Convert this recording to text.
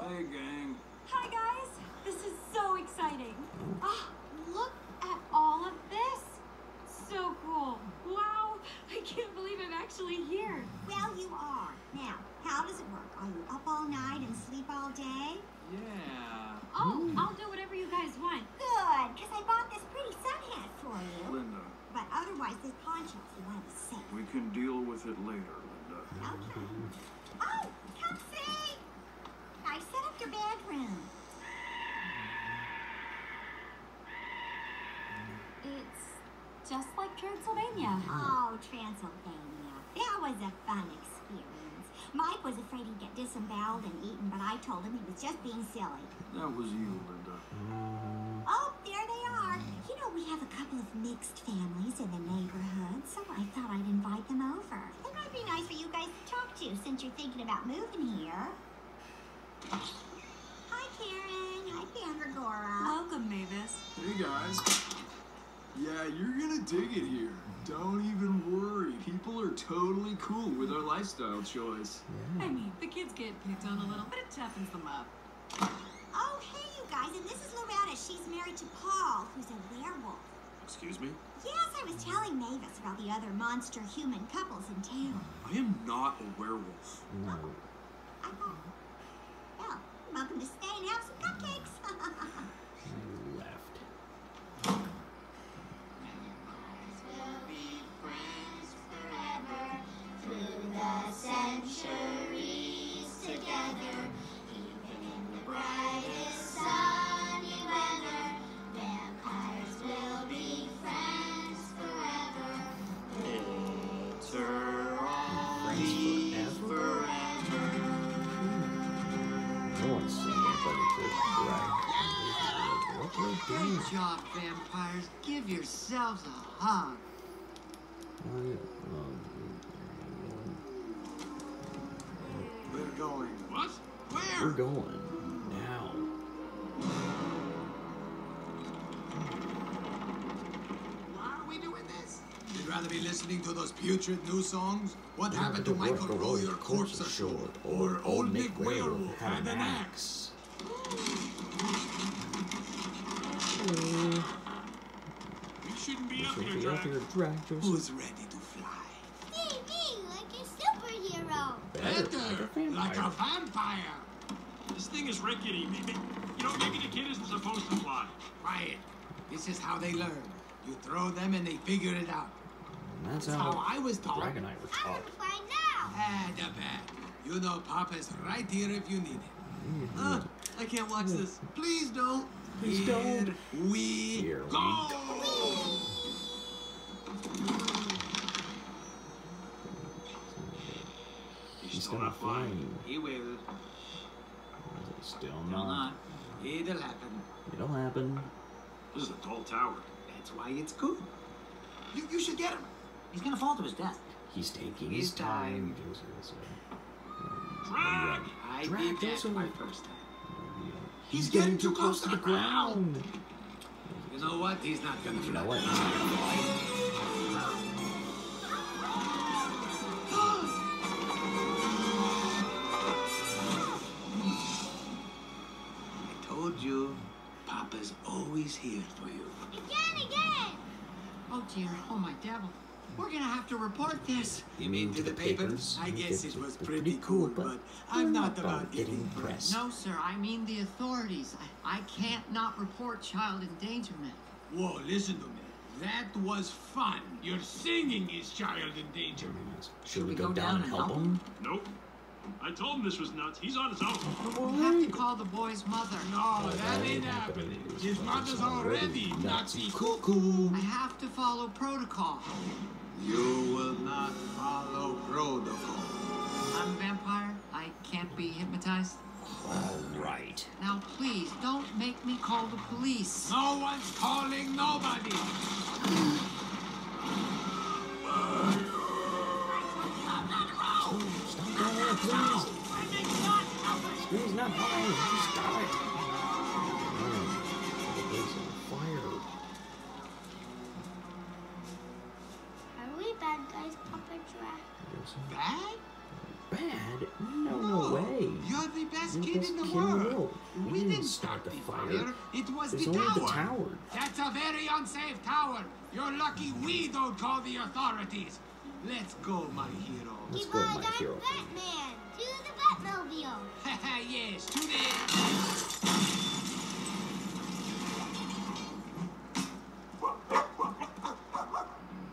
Hey, gang. Hi, guys. This is so exciting. Ah, look at all of this. So cool. Wow. I can't believe I'm actually here. Well, you are. Now, how does it work? Are you up all night and sleep all day? Yeah. Oh, I'll do whatever you guys want. Good, because I bought this pretty sun hat for you. Linda, But otherwise, this poncho, if you want to be safe. we can deal with it later, Linda. Okay. Oh, come see! I set up your bedroom. It's just like Transylvania. Oh, Transylvania. That was a fun experience. Mike was afraid he'd get disemboweled and eaten, but I told him he was just being silly. That was you, Linda. Oh, there they are. You know, we have a couple of mixed families in the neighborhood, so I thought I'd invite them over. It might be nice for you guys to talk to since you're thinking about moving here. Hi, Karen. Hi, Pandragora. Welcome, Mavis. Hey guys. Yeah, you're gonna dig it here. Don't even worry. People are totally cool with our lifestyle choice. I mean, the kids get picked on a little, but it toughens them up. Oh, hey, you guys, and this is Loretta. She's married to Paul, who's a werewolf. Excuse me? Yes, I was telling Mavis about the other monster human couples in town. I am not a werewolf. No. I thought, well, welcome to stay and have some cupcakes. Left. Through the centuries together, even in the brightest sunny weather, vampires will be friends forever. No one's seen it, but it's a drag. What are they doing? Great job, vampires. Give yourselves a hug. We're going. What? We're Where? going now. Why are we doing this? You'd rather be listening to those putrid new songs? What happened to The Michael work Row of Your Corpse Ashore? Or Old Nick Werewolf had an axe. We shouldn't be up Should here, be Drac. up here, drag Joseph. Who's ready to fly? Me, like a superhero. Better, like a vampire. This thing is rickety. You know, making a kid isn't supposed to fly. Quiet. This is how they learn. You throw them and they figure it out. And that's That's how I was taught. Drac and I were taught. Fly now. Ah, the bad. You know Papa's right here if you need it. I can't watch this. Please don't. Please don't. Here we Here we go. He's still not flying. He will. Still Still not. not. It'll happen. It'll happen. This is a tall tower. That's why it's good. You should get him. He's gonna fall to his death. He's taking His his time. time. Joseph is Drac! I Drag did that Joseph. my first time. He's getting too close to the ground. You know what? He's not gonna You know fly. what? I told you, Papa's always here for you. Again. Oh dear. Oh my devil. We're gonna have to report this. You mean to the papers? I guess it was pretty cool, but we're I'm not about getting press. No, sir. I mean the authorities. I can't not report child endangerment. Whoa, listen to me. That was fun. Your singing is child endangerment. Should we go down and help him? Nope. I told him this was nuts. He's on his own. We'll have to call the boy's mother. No, that ain't happening. His mother's already Nazi cuckoo. I have to follow protocol. You will not follow protocol. I'm a vampire. I can't be hypnotized. All right. Now, please, don't make me call the police. No one's calling nobody. Stop down there, please. Please, not fire. Just stop it. The place on fire. Are we bad guys, Papa Drac? Bad? bad? No way. You're the best You're the kid best in the kid in the world. world. We didn't start the fire. It was There's the only tower. the tower. That's a very unsafe tower. You're lucky we don't call the authorities. Let's go, my hero. Let's go, my hero. Batman, to the Batmobile. Yes, to the